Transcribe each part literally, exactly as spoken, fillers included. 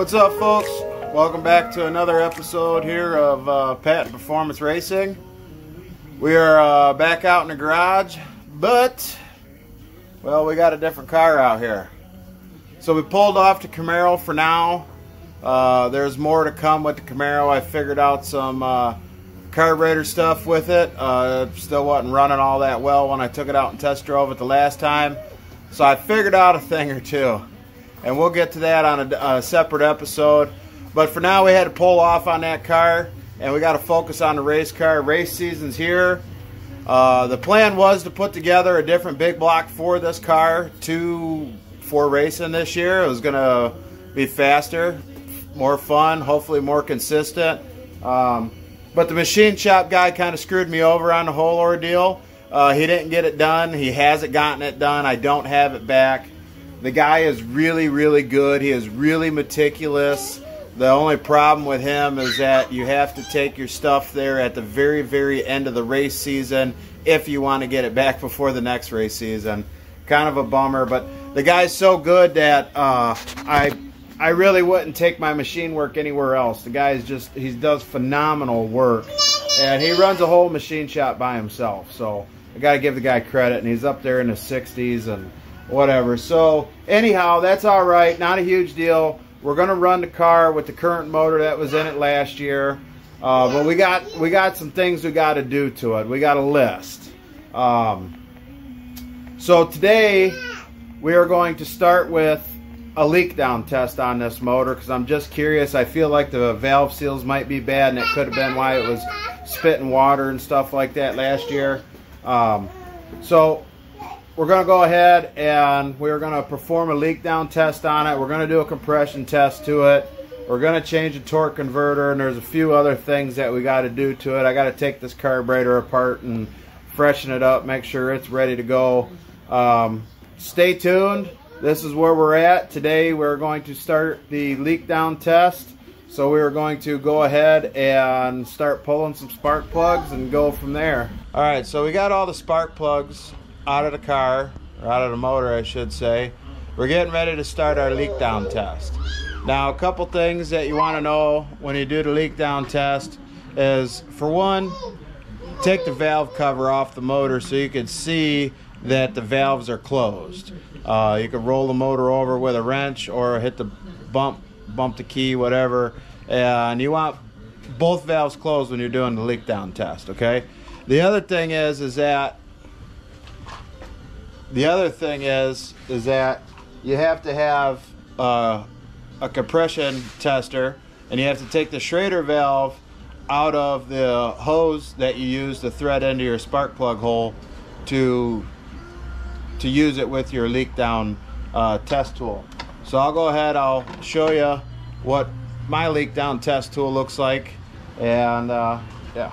What's up, folks? Welcome back to another episode here of uh, Patten Performance Racing. We are uh, back out in the garage, but, well, we got a different car out here. So we pulled off the Camaro for now. Uh, there's more to come with the Camaro. I figured out some uh, carburetor stuff with it. Uh, still wasn't running all that well when I took it out and test drove it the last time. So I figured out a thing or two. And we'll get to that on a, a separate episode. But for now, we had to pull off on that car, and we got to focus on the race car. Race season's here. Uh, the plan was to put together a different big block for this car to for racing this year. It was going to be faster, more fun, hopefully more consistent. Um, but the machine shop guy kind of screwed me over on the whole ordeal. Uh, he didn't get it done. He hasn't gotten it done. I don't have it back. The guy is really, really good. He is really meticulous. The only problem with him is that you have to take your stuff there at the very, very end of the race season if you want to get it back before the next race season. Kind of a bummer, but the guy's so good that uh, I I really wouldn't take my machine work anywhere else. The guy is just, he does phenomenal work. And he runs a whole machine shop by himself. So I got to give the guy credit, and he's up there in the sixties and whatever. So anyhow, that's all right. Not a huge deal. We're gonna run the car with the current motor that was in it last year, uh, but we got we got some things we got to do to it. We got a list. Um, so today we are going to start with a leak down test on this motor because I'm just curious. I feel like the valve seals might be bad, and it could have been why it was spitting water and stuff like that last year. Um, so we're going to go ahead and we're going to perform a leak down test on it. We're going to do a compression test to it. We're going to change the torque converter, and there's a few other things that we got to do to it. I got to take this carburetor apart and freshen it up, make sure it's ready to go. Um, stay tuned. This is where we're at. Today we're going to start the leak down test. So we're going to go ahead and start pulling some spark plugs and go from there. Alright, so we got all the spark plugs out of the car, or out of the motor I should say. We're getting ready to start our leak down test. Now, a couple things that you want to know when you do the leak down test is, for one, take the valve cover off the motor so you can see that the valves are closed. Uh, you can roll the motor over with a wrench or hit the bump, bump the key, whatever, and you want both valves closed when you're doing the leak down test, okay? The other thing is, is that The other thing is, is that you have to have uh, a compression tester, and you have to take the Schrader valve out of the hose that you use to thread into your spark plug hole to to use it with your leak down uh, test tool. So I'll go ahead, I'll show you what my leak down test tool looks like, and uh, yeah.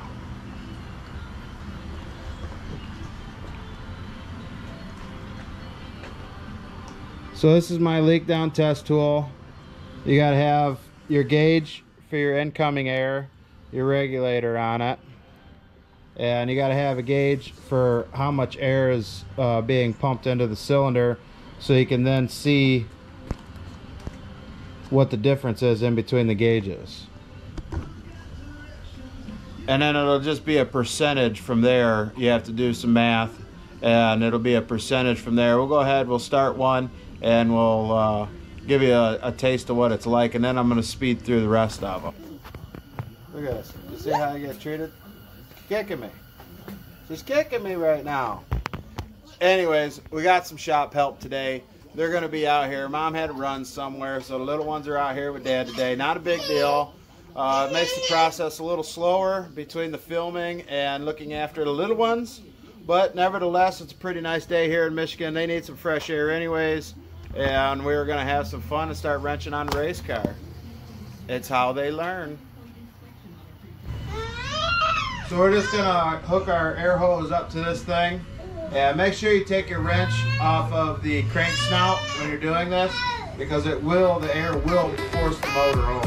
So this is my leak down test tool. You gotta have your gauge for your incoming air, your regulator on it, and you gotta have a gauge for how much air is uh, being pumped into the cylinder, so you can then see what the difference is in between the gauges. And then it'll just be a percentage from there. You have to do some math, and it'll be a percentage from there. We'll go ahead, we'll start one, and we'll uh, give you a, a taste of what it's like, and then I'm going to speed through the rest of them. Look at this. You see how I get treated? Kicking me. She's kicking me right now. Anyways, we got some shop help today. They're going to be out here. Mom had to run somewhere, so the little ones are out here with Dad today. Not a big deal. Uh, it makes the process a little slower between the filming and looking after the little ones. But nevertheless, it's a pretty nice day here in Michigan. They need some fresh air anyways. And we're going to have some fun and start wrenching on the race car. It's how they learn. So we're just going to hook our air hose up to this thing. And make sure you take your wrench off of the crank snout when you're doing this, because it will, the air will force the motor over.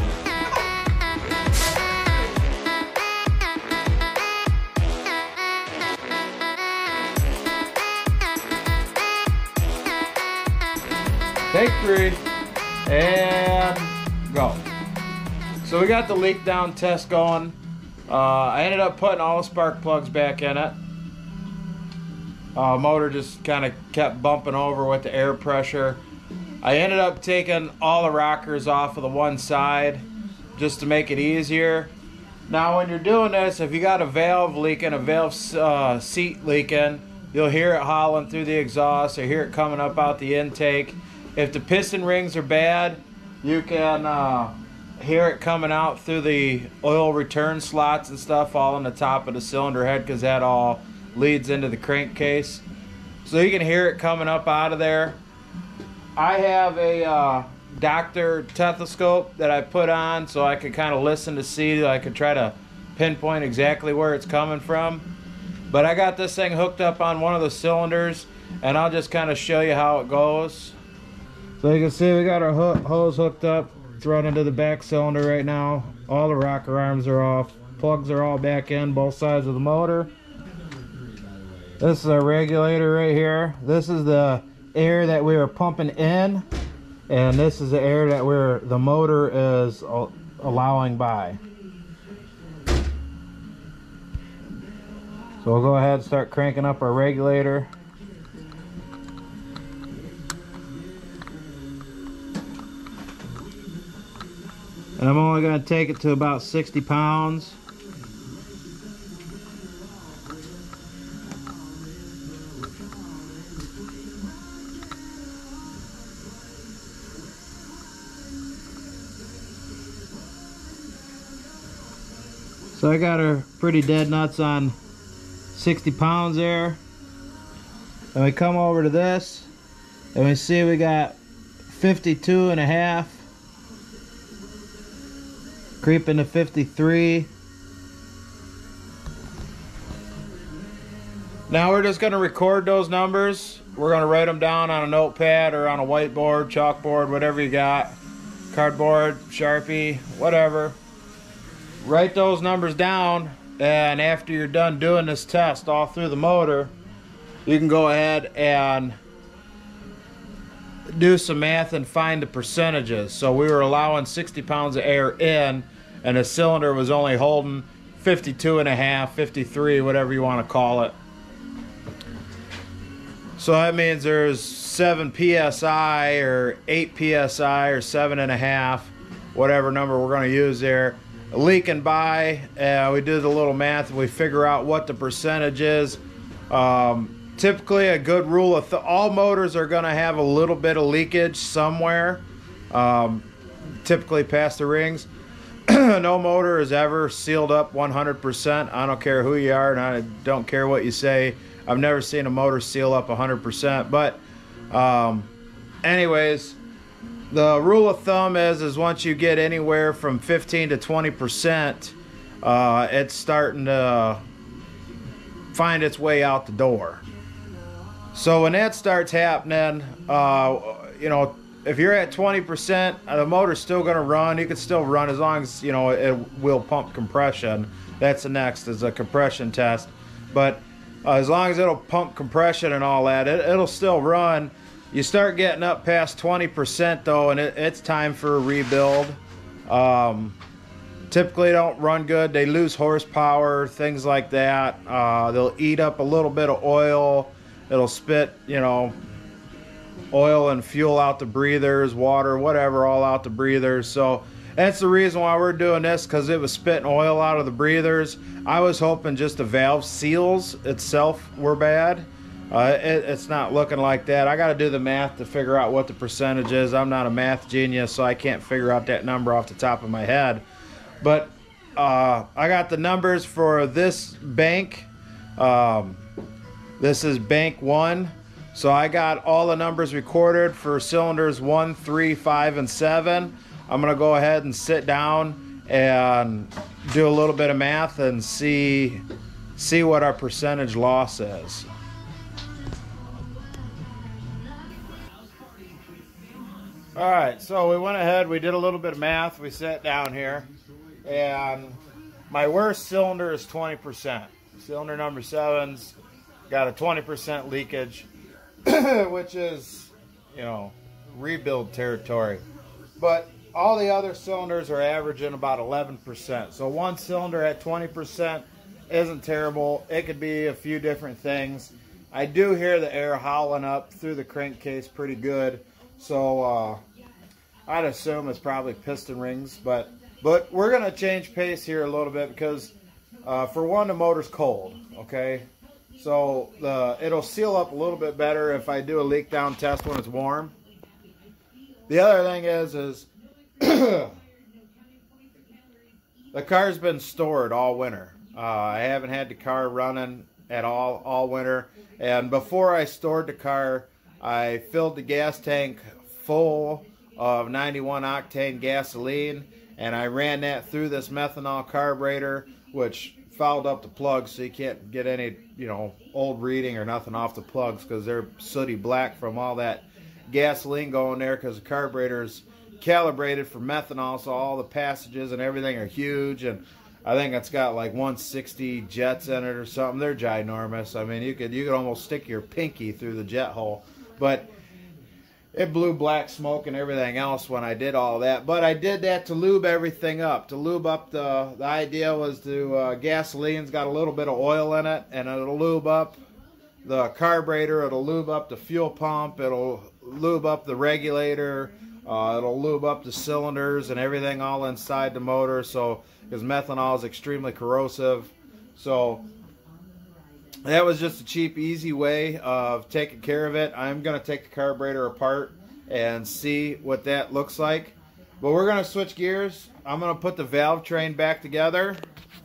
Take three, and go. So we got the leak down test going. Uh, I ended up putting all the spark plugs back in it. Uh, motor just kind of kept bumping over with the air pressure. I ended up taking all the rockers off of the one side just to make it easier. Now when you're doing this, if you got a valve leaking, a valve uh, seat leaking, you'll hear it howling through the exhaust or hear it coming up out the intake. If the piston rings are bad, you can uh, hear it coming out through the oil return slots and stuff all on the top of the cylinder head, because that all leads into the crankcase. So you can hear it coming up out of there. I have a uh, doctor stethoscope that I put on so I could kind of listen to see, I could try to pinpoint exactly where it's coming from. But I got this thing hooked up on one of the cylinders, and I'll just kind of show you how it goes. So you can see we got our ho hose hooked up. It's running to the back cylinder right now. All the rocker arms are off. Plugs are all back in, both sides of the motor. This is our regulator right here. This is the air that we were pumping in, and this is the air that we're the motor is allowing by. So we'll go ahead and start cranking up our regulator. And I'm only going to take it to about sixty pounds. So I got her pretty dead nuts on sixty pounds there. And we come over to this and we see we got fifty-two and a half, creeping to fifty-three. Now we're just going to record those numbers. We're going to write them down on a notepad or on a whiteboard, chalkboard, whatever you got, cardboard, Sharpie, whatever. Write those numbers down, and after you're done doing this test all through the motor, you can go ahead and do some math and find the percentages. So we were allowing sixty pounds of air in, and the cylinder was only holding fifty-two and a half, fifty-three, whatever you want to call it. So that means there's seven P S I or eight P S I or seven and a half, whatever number we're going to use there, leaking by. Uh, we do the little math and we figure out what the percentage is. Um, typically a good rule of th all motors are going to have a little bit of leakage somewhere, um, typically past the rings. No motor is ever sealed up one hundred percent. I don't care who you are, and I don't care what you say. I've never seen a motor seal up one hundred percent. But um, anyways, the rule of thumb is, is once you get anywhere from fifteen to twenty percent, uh, it's starting to find its way out the door. So when that starts happening, uh, you know, if you're at twenty percent, the motor's still going to run. You can still run as long as, you know, it will pump compression. That's the next, is a compression test. But uh, as long as it'll pump compression and all that, it, it'll still run. You start getting up past twenty percent though, and it, it's time for a rebuild. Um, typically don't run good. They lose horsepower, things like that. Uh, they'll eat up a little bit of oil. It'll spit, you know, oil and fuel out the breathers, water, whatever, all out the breathers. So that's the reason why we're doing this, because it was spitting oil out of the breathers. I was hoping just the valve seals itself were bad. Uh, it, it's not looking like that. I got to do the math to figure out what the percentage is. I'm not a math genius, so I can't figure out that number off the top of my head. But uh, I got the numbers for this bank. Um, this is bank one. So I got all the numbers recorded for cylinders one, three, five, and seven. I'm going to go ahead and sit down and do a little bit of math and see, see what our percentage loss is. Alright, so we went ahead, we did a little bit of math, we sat down here, and my worst cylinder is twenty percent. Cylinder number seven's got a twenty percent leakage, which is, you know, rebuild territory. But all the other cylinders are averaging about eleven percent. So one cylinder at twenty percent isn't terrible. It could be a few different things. I do hear the air howling up through the crankcase pretty good. So uh, I'd assume it's probably piston rings. But, but we're going to change pace here a little bit because uh, for one, the motor's cold. Okay. So the it'll seal up a little bit better if I do a leak down test when it's warm. The other thing is, is the car's been stored all winter. Uh, I haven't had the car running at all all winter. And before I stored the car, I filled the gas tank full of ninety-one octane gasoline, and I ran that through this methanol carburetor, which fouled up the plugs, so you can't get any, you know, old reading or nothing off the plugs because they're sooty black from all that gasoline going there, because the carburetor is calibrated for methanol, so all the passages and everything are huge. And I think it's got like one sixty jets in it or something. They're ginormous. I mean, you could you could almost stick your pinky through the jet hole. But it blew black smoke and everything else when I did all that. But I did that to lube everything up. To lube up the, the idea was to, uh, gasoline's got a little bit of oil in it, and it'll lube up the carburetor, it'll lube up the fuel pump, it'll lube up the regulator, uh, it'll lube up the cylinders and everything all inside the motor. So, because methanol is extremely corrosive. So that was just a cheap, easy way of taking care of it. I'm going to take the carburetor apart and see what that looks like. But we're going to switch gears. I'm going to put the valve train back together.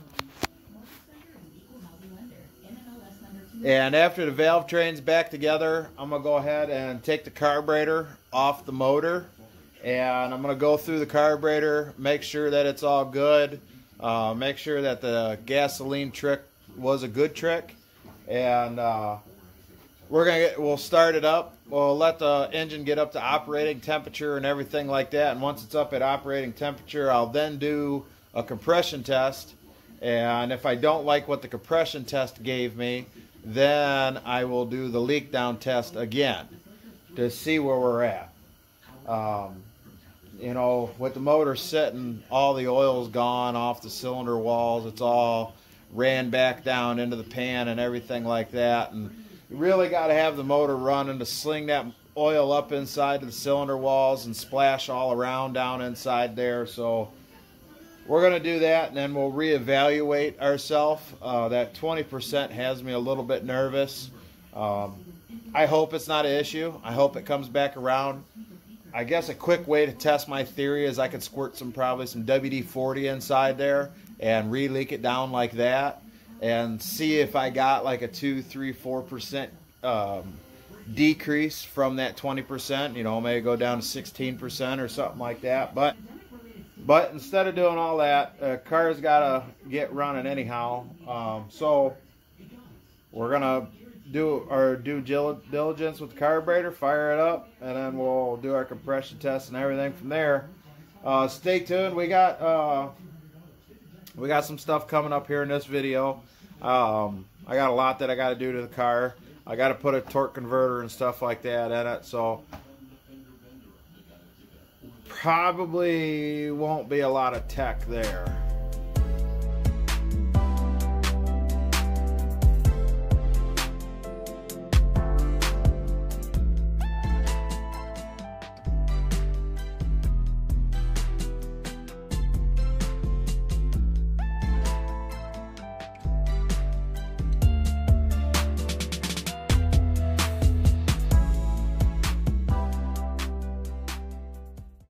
And after the valve train's back together, I'm going to go ahead and take the carburetor off the motor. And I'm going to go through the carburetor, make sure that it's all good. Uh, make sure that the gasoline trick was a good trick. And uh, we're gonna get, we'll start it up. We'll let the engine get up to operating temperature and everything like that. And once it's up at operating temperature, I'll then do a compression test. And if I don't like what the compression test gave me, then I will do the leak down test again to see where we're at. Um, you know, with the motor sitting, all the oil's gone off the cylinder walls. It's all ran back down into the pan and everything like that. And you really got to have the motor running to sling that oil up inside the cylinder walls and splash all around down inside there. So we're going to do that, and then we'll reevaluate ourselves. Uh, that twenty percent has me a little bit nervous. Um, I hope it's not an issue. I hope it comes back around. I guess a quick way to test my theory is I could squirt some probably some W D forty inside there and re-leak it down like that and see if I got like a two, three, four percent um, decrease from that twenty percent. You know, maybe go down to sixteen percent or something like that. But but instead of doing all that, the car's got to get running anyhow. Um, so we're gonna do our due diligence with the carburetor, fire it up, and then we'll do our compression test and everything from there. Uh, stay tuned. We got uh, we got some stuff coming up here in this video. Um, I got a lot that I got to do to the car. I got to put a torque converter and stuff like that in it, so probably won't be a lot of tech there.